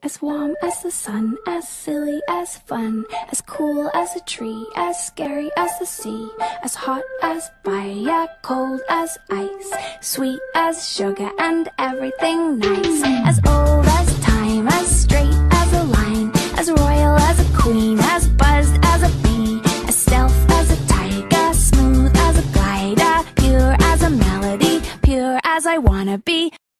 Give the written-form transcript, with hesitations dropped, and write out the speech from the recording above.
As warm as the sun, as silly as fun, as cool as a tree, as scary as the sea, as hot as fire, cold as ice, sweet as sugar and everything nice, as